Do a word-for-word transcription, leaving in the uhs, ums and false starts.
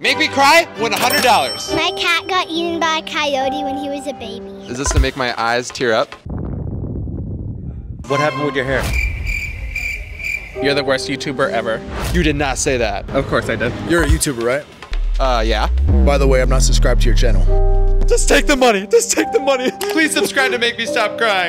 Make me cry, win one hundred dollars. My cat got eaten by a coyote when he was a baby. Is this to make my eyes tear up? What happened with your hair? You're the worst YouTuber ever. You did not say that. Of course I did. You're a YouTuber, right? Uh, yeah. By the way, I'm not subscribed to your channel. Just take the money, just take the money. Please subscribe to make me stop crying.